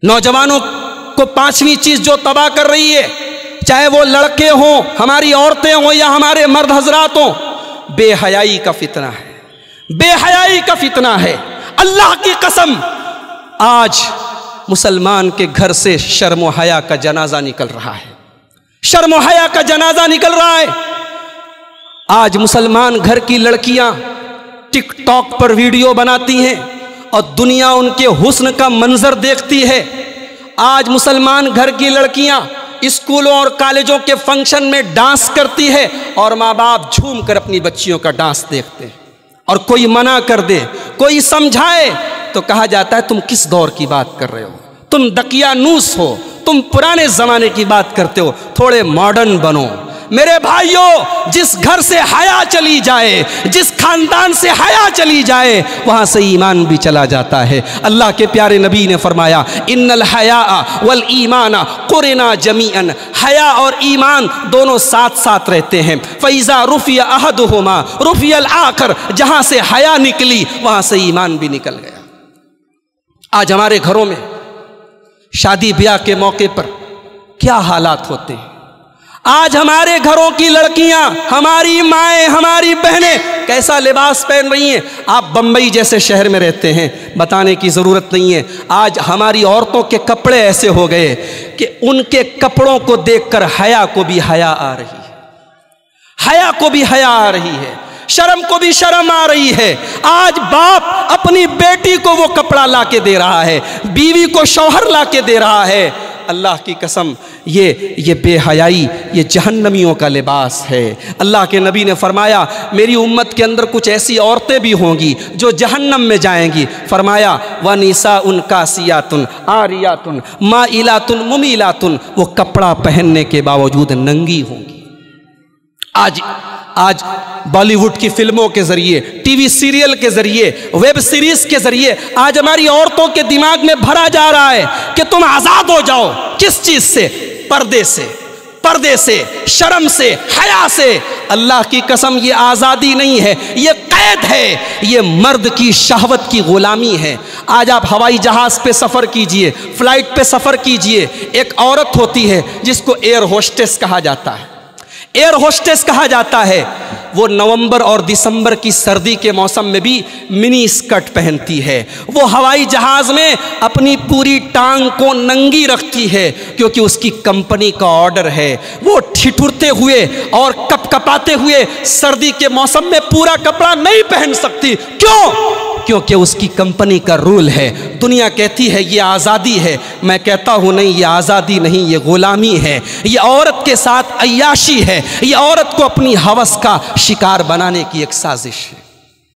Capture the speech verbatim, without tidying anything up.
نوجوانوں کو پانچویں چیز جو تباہ کر رہی ہے، چاہے وہ لڑکے ہوں، ہماری عورتیں ہوں یا ہمارے مرد حضرات ہوں، بے حیائی کا فتنہ ہے، بے حیائی کا فتنہ ہے۔ اللہ کی قسم آج مسلمان کے گھر سے شرم و حیا کا جنازہ نکل رہا ہے، شرم و حیا کا جنازہ نکل رہا ہے۔ آج مسلمان گھر کی لڑکیاں ٹک ٹاک پر ویڈیو بناتی ہیں اور دنیا ان کے حسن کا منظر دیکھتی ہے۔ آج مسلمان گھر کی لڑکیاں اسکولوں اور کالجوں کے فنکشن میں ڈانس کرتی ہے اور ماں باپ جھوم کر اپنی بچیوں کا ڈانس دیکھتے ہیں، اور کوئی منع کر دے، کوئی سمجھائے تو کہا جاتا ہے تم کس دور کی بات کر رہے ہو، تم دقیانوس ہو، تم پرانے زمانے کی بات کرتے ہو، تھوڑے ماڈرن بنو۔ میرے بھائیوں، جس گھر سے حیا چلی جائے، جس خاندان سے حیا چلی جائے، وہاں سے ایمان بھی چلا جاتا ہے۔ اللہ کے پیارے نبی نے فرمایا ان الحیاء والایمان قرنا جمیعا، حیا اور ایمان دونوں ساتھ ساتھ رہتے ہیں۔ فاذا رفع احدہما رفع الاخر، جہاں سے حیا نکلی وہاں سے ایمان بھی نکل گیا۔ آج ہمارے گھروں میں شادی بیاہ کے موقع پر کیا حالات ہوتے ہیں۔ آج ہمارے گھروں کی لڑکیاں، ہماری مائیں، ہماری بہنیں کیسا لباس پہن رہی ہیں۔ آپ بمبئی جیسے شہر میں رہتے ہیں، بتانے کی ضرورت نہیں ہے۔ آج ہماری عورتوں کے کپڑے ایسے ہو گئے کہ ان کے کپڑوں کو دیکھ کر حیا کو بھی حیا آ رہی ہے، حیا کو بھی حیا آ رہی ہے، شرم کو بھی شرم آ رہی ہے۔ آج باپ اپنی بیٹی کو وہ کپڑا لا کے دے رہا ہے، بیوی کو شوہر لا کے دے رہا ہے۔ اللہ کی قسم یہ یہ بے حیائی یہ جہنمیوں کا لباس ہے۔ اللہ کے نبی نے فرمایا میری امت کے اندر کچھ ایسی عورتیں بھی ہوں گی جو جہنم میں جائیں گی۔ فرمایا وَنِسَاءٌ کَاسِیَاتٌ عَارِیَاتٌ مَائِلَاتٌ مُمِیلَاتٌ، وہ کپڑا پہننے کے باوجود ننگی ہوں گی۔ آج آج بالی ووڈ کی فلموں کے ذریعے، ٹی وی سیریل کے ذریعے، ویب سیریز کے ذریعے آج ہماری عورتوں کے دماغ میں بھرا جا رہا ہے کہ تم آزاد ہو جاؤ۔ کس چیز سے؟ پردے سے، پردے سے، شرم سے، حیا سے۔ اللہ کی قسم یہ آزادی نہیں ہے، یہ قید ہے، یہ مرد کی شہوت کی غلامی ہے۔ آج آپ ہوائی جہاز پہ سفر کیجئے، فلائٹ پہ سفر کیجئے، ایک عورت ہوتی ہے جس کو ایئر ہوسٹس کہا جاتا ہے، ایئر ہوسٹس کہا جاتا ہے۔ وہ نومبر اور دسمبر کی سردی کے موسم میں بھی منی اسکرٹ پہنتی ہے۔ وہ ہوائی جہاز میں اپنی پوری ٹانگ کو ننگی رکھتی ہے کیونکہ اس کی کمپنی کا آرڈر ہے۔ وہ ٹھٹھرتے ہوئے اور کپ کپاتے ہوئے سردی کے موسم میں پورا کپڑا نہیں پہن سکتی۔ کیوں؟ کیونکہ اس کی کمپنی کا رول ہے۔ دنیا کہتی ہے یہ آزادی ہے، میں کہتا ہوں نہیں، یہ آزادی نہیں، یہ غلامی ہے۔ یہ عورت کے ساتھ عیاشی ہے، یہ عورت کو اپنی ہوس کا شکار بنانے کی ایک سازش ہے۔